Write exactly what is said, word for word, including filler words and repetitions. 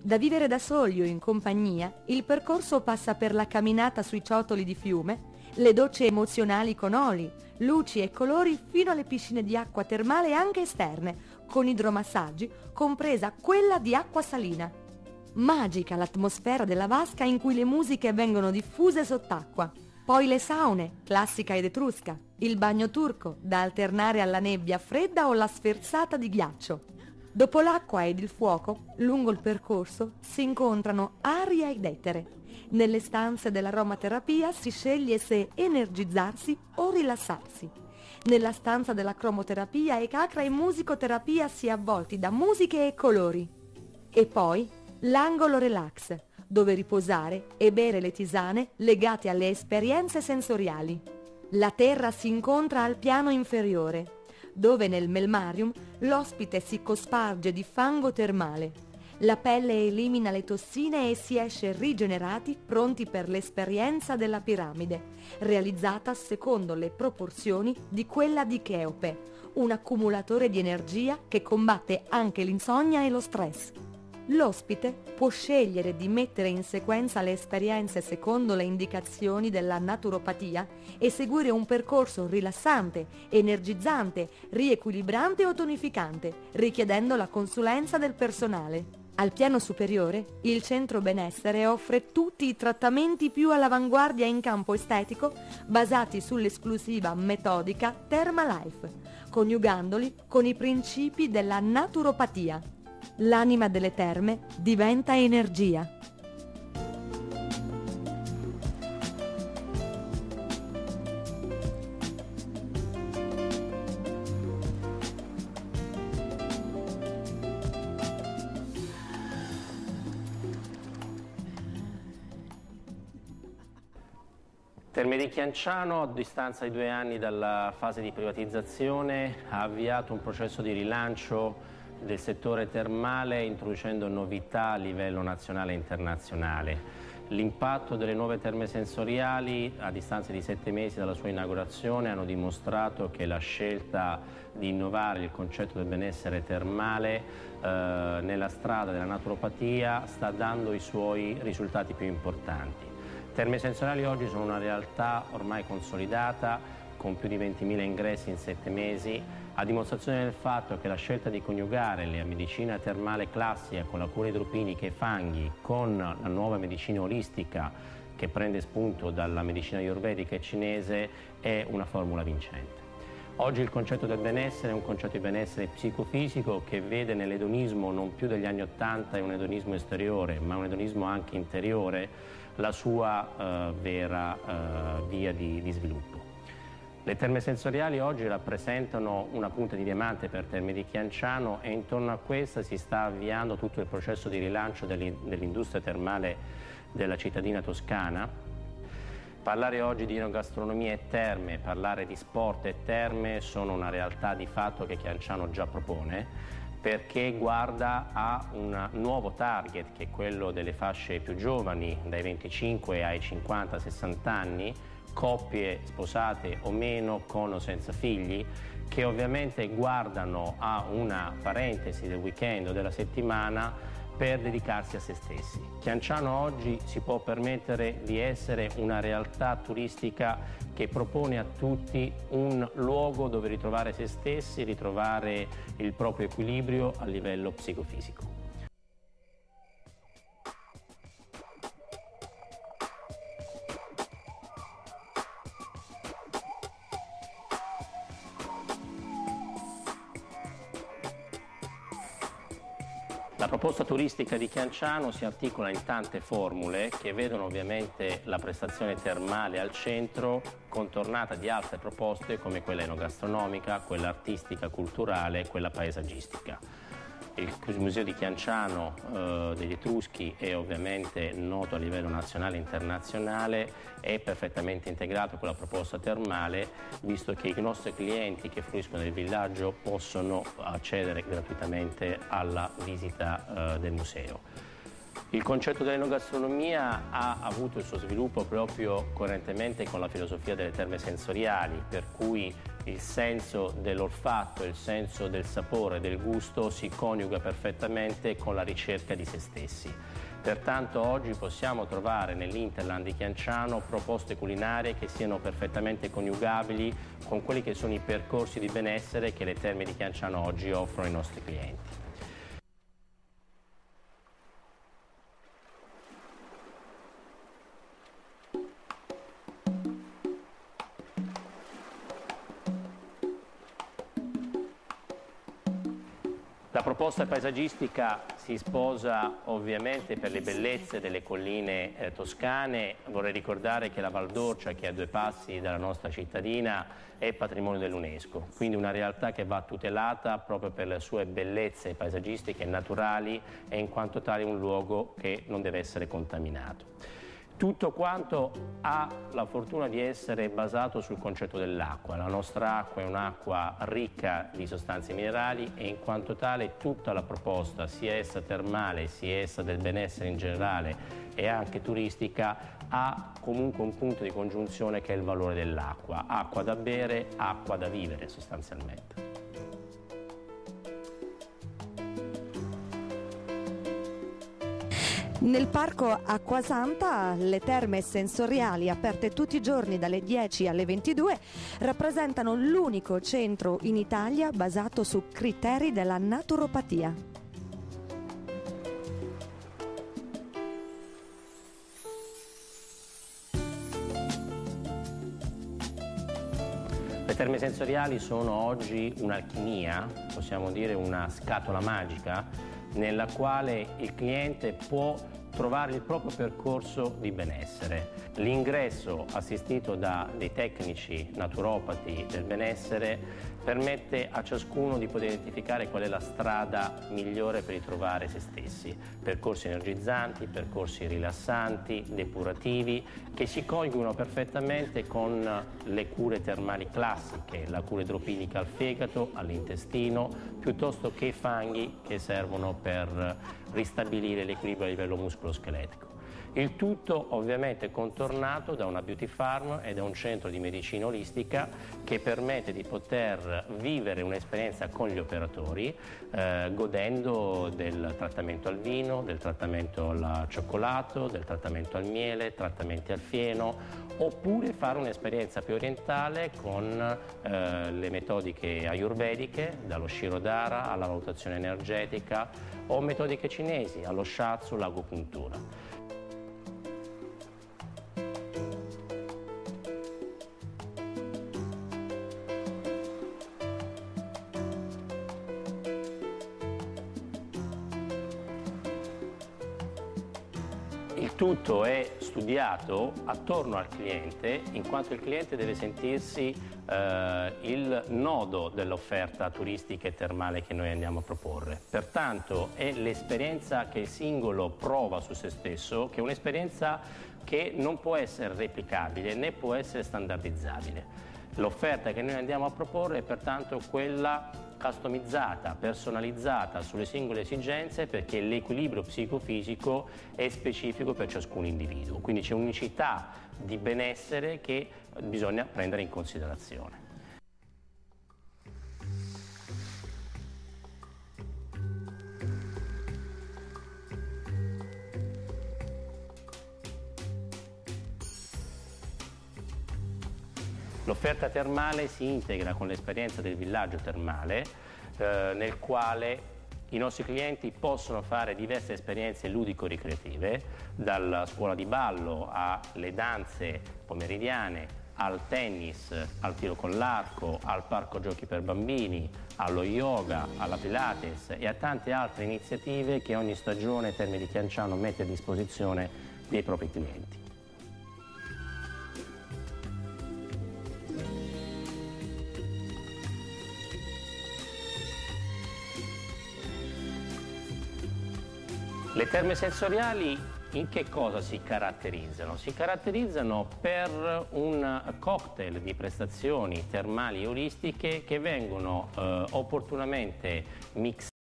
Da vivere da soli o in compagnia, il percorso passa per la camminata sui ciottoli di fiume, le docce emozionali con oli, luci e colori fino alle piscine di acqua termale anche esterne, con idromassaggi, compresa quella di acqua salina. Magica l'atmosfera della vasca in cui le musiche vengono diffuse sott'acqua. Poi le saune, classica ed etrusca, il bagno turco, da alternare alla nebbia fredda o la sferzata di ghiaccio. Dopo l'acqua ed il fuoco, lungo il percorso, si incontrano aria ed etere. Nelle stanze dell'aromaterapia si sceglie se energizzarsi o rilassarsi. Nella stanza della cromoterapia e chakra e musicoterapia si è avvolti da musiche e colori. E poi l'angolo relax, dove riposare e bere le tisane legate alle esperienze sensoriali. La terra si incontra al piano inferiore, dove nel melmarium l'ospite si cosparge di fango termale. La pelle elimina le tossine e si esce rigenerati, pronti per l'esperienza della piramide, realizzata secondo le proporzioni di quella di Cheope, un accumulatore di energia che combatte anche l'insonnia e lo stress. L'ospite può scegliere di mettere in sequenza le esperienze secondo le indicazioni della naturopatia e seguire un percorso rilassante, energizzante, riequilibrante o tonificante, richiedendo la consulenza del personale. Al piano superiore, il centro benessere offre tutti i trattamenti più all'avanguardia in campo estetico, basati sull'esclusiva metodica Thermalife, coniugandoli con i principi della naturopatia. L'anima delle terme diventa energia. Terme di Chianciano, a distanza di due anni dalla fase di privatizzazione, ha avviato un processo di rilancio del settore termale introducendo novità a livello nazionale e internazionale. L'impatto delle nuove terme sensoriali a distanza di sette mesi dalla sua inaugurazione hanno dimostrato che la scelta di innovare il concetto del benessere termale eh, nella strada della naturopatia sta dando i suoi risultati più importanti. Terme sensoriali oggi sono una realtà ormai consolidata con più di ventimila ingressi in sette mesi, a dimostrazione del fatto che la scelta di coniugare la medicina termale classica con la cura idropinica e fanghi con la nuova medicina olistica che prende spunto dalla medicina ayurvedica e cinese è una formula vincente. Oggi il concetto del benessere è un concetto di benessere psicofisico che vede nell'edonismo non più degli anni Ottanta un edonismo esteriore, ma un edonismo anche interiore, la sua eh, vera eh, via di, di sviluppo. Le terme sensoriali oggi rappresentano una punta di diamante per Terme di Chianciano e intorno a questa si sta avviando tutto il processo di rilancio dell'industria termale della cittadina toscana. Parlare oggi di enogastronomia e terme, parlare di sport e terme sono una realtà di fatto che Chianciano già propone, perché guarda a un nuovo target che è quello delle fasce più giovani, dai venticinque ai cinquanta sessanta anni, coppie sposate o meno, con o senza figli, che ovviamente guardano a una parentesi del weekend o della settimana per dedicarsi a se stessi. Chianciano oggi si può permettere di essere una realtà turistica che propone a tutti un luogo dove ritrovare se stessi, ritrovare il proprio equilibrio a livello psicofisico. La proposta turistica di Chianciano si articola in tante formule che vedono ovviamente la prestazione termale al centro, contornata di altre proposte come quella enogastronomica, quella artistica, culturale, quella paesaggistica. Il Museo di Chianciano eh, degli Etruschi è ovviamente noto a livello nazionale e internazionale, è perfettamente integrato con la proposta termale, visto che i nostri clienti che fruiscono del villaggio possono accedere gratuitamente alla visita eh, del museo. Il concetto dell'enogastronomia ha avuto il suo sviluppo proprio coerentemente con la filosofia delle terme sensoriali, per cui il senso dell'olfatto, il senso del sapore, del gusto si coniuga perfettamente con la ricerca di se stessi. Pertanto oggi possiamo trovare nell'Interland di Chianciano proposte culinarie che siano perfettamente coniugabili con quelli che sono i percorsi di benessere che le Terme di Chianciano oggi offrono ai nostri clienti. La proposta paesaggistica si sposa ovviamente per le bellezze delle colline eh, toscane. Vorrei ricordare che la Val d'Orcia, che è a due passi dalla nostra cittadina, è patrimonio dell'UNESCO, quindi una realtà che va tutelata proprio per le sue bellezze paesaggistiche e naturali e in quanto tale un luogo che non deve essere contaminato. Tutto quanto ha la fortuna di essere basato sul concetto dell'acqua. La nostra acqua è un'acqua ricca di sostanze minerali e in quanto tale tutta la proposta, sia essa termale, sia essa del benessere in generale e anche turistica, ha comunque un punto di congiunzione che è il valore dell'acqua. Acqua da bere, acqua da vivere sostanzialmente. Nel parco Acquasanta le terme sensoriali, aperte tutti i giorni dalle dieci alle ventidue, rappresentano l'unico centro in Italia basato su criteri della naturopatia. Le terme sensoriali sono oggi un'alchimia, possiamo dire una scatola magica, nella quale il cliente può trovare il proprio percorso di benessere. L'ingresso assistito da dei tecnici naturopati del benessere permette a ciascuno di poter identificare qual è la strada migliore per ritrovare se stessi. Percorsi energizzanti, percorsi rilassanti, depurativi, che si coniugano perfettamente con le cure termali classiche, la cura idropinica al fegato, all'intestino, piuttosto che fanghi che servono per ristabilire l'equilibrio a livello muscoloscheletico. Il tutto ovviamente contornato da una beauty farm e da un centro di medicina olistica che permette di poter vivere un'esperienza con gli operatori eh, godendo del trattamento al vino, del trattamento al cioccolato, del trattamento al miele, trattamenti al fieno, oppure fare un'esperienza più orientale con eh, le metodiche ayurvediche, dallo Shirodhara alla valutazione energetica, o metodiche cinesi, allo shiatsu, l'agopuntura. Il tutto è studiato attorno al cliente, in quanto il cliente deve sentirsi eh, il nodo dell'offerta turistica e termale che noi andiamo a proporre. Pertanto è l'esperienza che il singolo prova su se stesso, che è un'esperienza che non può essere replicabile né può essere standardizzabile. L'offerta che noi andiamo a proporre è pertanto quella customizzata, personalizzata sulle singole esigenze, perché l'equilibrio psicofisico è specifico per ciascun individuo. Quindi c'è un'unicità di benessere che bisogna prendere in considerazione. L'offerta termale si integra con l'esperienza del villaggio termale, eh, nel quale i nostri clienti possono fare diverse esperienze ludico-ricreative, dalla scuola di ballo alle danze pomeridiane, al tennis, al tiro con l'arco, al parco giochi per bambini, allo yoga, alla Pilates e a tante altre iniziative che ogni stagione Terme di Chianciano mette a disposizione dei propri clienti. Le terme sensoriali in che cosa si caratterizzano? Si caratterizzano per un cocktail di prestazioni termali e olistiche che vengono eh, opportunamente mixate